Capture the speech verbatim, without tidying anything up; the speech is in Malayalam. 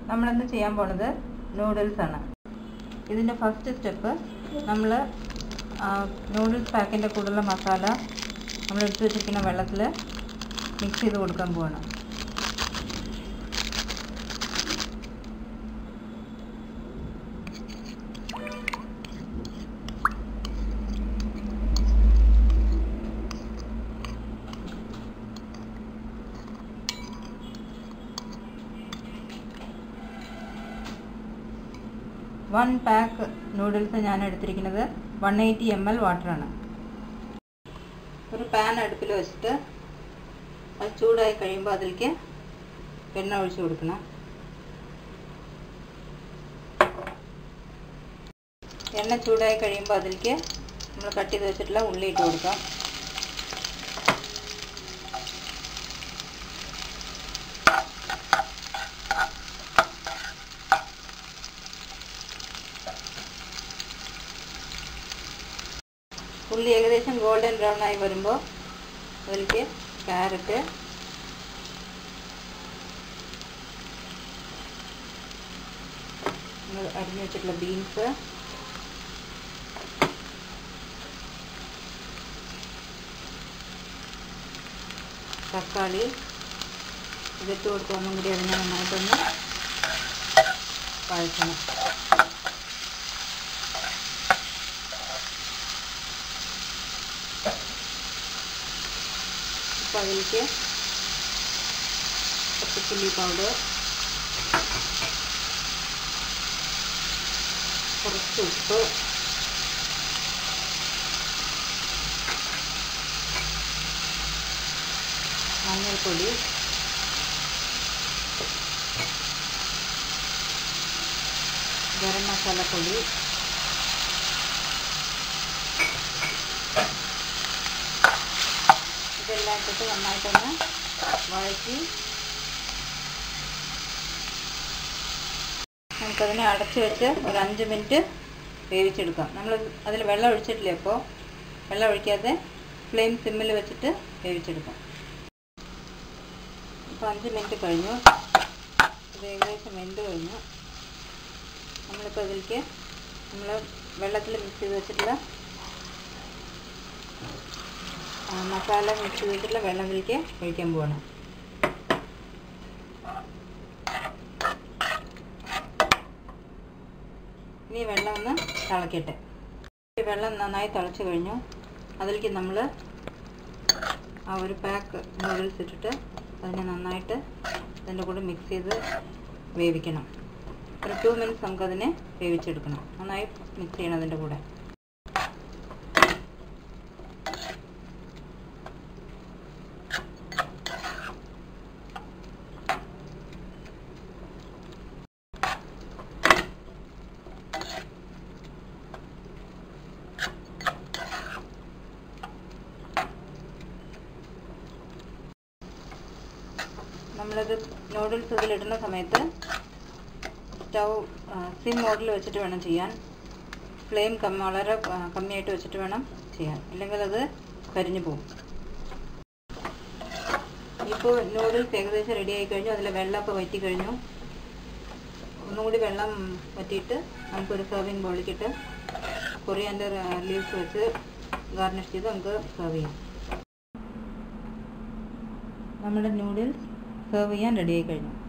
നമ്മളിന്ന് ചെയ്യാൻ പോണത് നൂഡിൽസ് ആണ്. ഇതിൻ്റെ ഫസ്റ്റ് സ്റ്റെപ്പ് നമ്മൾ നൂഡിൽസ് പാക്കിൻ്റെ കൂടുതലുള്ള മസാല നമ്മൾ എടുത്ത് വെച്ചിരിക്കുന്ന വെള്ളത്തിൽ മിക്സ് ചെയ്ത് കൊടുക്കാൻ പോവാണ്. വൺ പാക്ക് നൂഡിൽസ് ഞാൻ എടുത്തിരിക്കുന്നത് വൺ എയ്റ്റി എം എൽ വാട്ടറാണ്. ഒരു പാൻ അടുപ്പിൽ വെച്ചിട്ട് അത് ചൂടായി കഴിയുമ്പോൾ അതിലേക്ക് എണ്ണ ഒഴിച്ചു കൊടുക്കണം. എണ്ണ ചൂടായി കഴിയുമ്പോൾ അതിലേക്ക് നമ്മൾ കട്ട് ചെയ്ത് വെച്ചിട്ടുള്ള ഉള്ളി ഇട്ട് കൊടുക്കാം. ഉള്ളി ഏകദേശം ഗോൾഡൻ ബ്രൗൺ ആയി വരുമ്പോൾ അതിലേക്ക് ക്യാരറ്റ്, അരിഞ്ഞു വെച്ചിട്ടുള്ള ബീൻസ്, തക്കാളി ഇതിട്ട് കൊടുത്ത് ഒന്നും കൂടി അതിനെ നന്നായിട്ടൊന്ന് വഴറ്റണം. അപ്പോൾ അതിലേക്ക് കുറച്ച് ചില്ലി പൗഡർ, കുറച്ച് ഉപ്പ്, മഞ്ഞൾപ്പൊടി, ഗരം മസാലപ്പൊടി, ഇതെല്ലാം ഇട്ടിട്ട് നന്നായിട്ടൊന്ന് വഴറ്റി നമുക്കതിനെ അടച്ചു വെച്ച് ഒരു അഞ്ച് മിനിറ്റ് വേവിച്ചെടുക്കാം. നമ്മൾ അതിൽ വെള്ളം ഒഴിച്ചിട്ടില്ല, അപ്പോൾ വെള്ളം ഒഴിക്കാതെ ഫ്ലെയിം സിമ്മിൽ വെച്ചിട്ട് വേവിച്ചെടുക്കാം. ഇപ്പോൾ അഞ്ച് മിനിറ്റ് കഴിഞ്ഞു. ഇത് ഏകദേശം വെന്ത് കഴിഞ്ഞു. നമ്മളിപ്പോൾ അതിലേക്ക് നമ്മൾ വെള്ളത്തിൽ മിക്സ് ചെയ്ത് വെച്ചിട്ടുള്ള മസാല മിക്സ് ചെയ്തിട്ടുള്ള വെള്ളം ഇതിലേക്ക് ഒഴിക്കാൻ പോവാണ്. ഇനി വെള്ളം ഒന്ന് തിളക്കട്ടെ. വെള്ളം നന്നായി തിളച്ച് കഴിഞ്ഞു. അതിലേക്ക് നമ്മൾ ആ ഒരു പാക്ക് നൂഡിൽസ് ഇട്ടിട്ട് അതിനെ നന്നായിട്ട് അതിൻ്റെ കൂടെ മിക്സ് ചെയ്ത് വേവിക്കണം. ഒരു ടു മിനിറ്റ്സ് നമുക്കതിനെ വേവിച്ചെടുക്കണം. നന്നായി മിക്സ് ചെയ്യണം അതിൻ്റെ കൂടെ. നമ്മളത് നൂഡിൽസ് ഇതിലിടുന്ന സമയത്ത് സ്റ്റൗ സിം മോഡിൽ വെച്ചിട്ട് വേണം ചെയ്യാൻ. ഫ്ലെയിം കമ്മി വളരെ കമ്മിയായിട്ട് വെച്ചിട്ട് വേണം ചെയ്യാൻ, ഇല്ലെങ്കിൽ അത് കരിഞ്ഞു പോകും. ഇപ്പോൾ നൂഡിൽസ് ഏകദേശം റെഡി ആയി കഴിഞ്ഞു. അതിലെ വെള്ളമൊക്കെ വറ്റി കഴിഞ്ഞു. ഒന്നുകൂടി വെള്ളം വറ്റിയിട്ട് നമുക്കൊരു സെർവിങ് ബൗളിലിട്ട് കൊറിയാൻഡർ ലീവ്സ് വെച്ച് ഗാർണിഷ് ചെയ്ത് നമുക്ക് സെർവ് ചെയ്യാം. നമ്മുടെ നൂഡിൽസ് സെർവ് ചെയ്യാൻ റെഡി ആയി കഴിഞ്ഞു.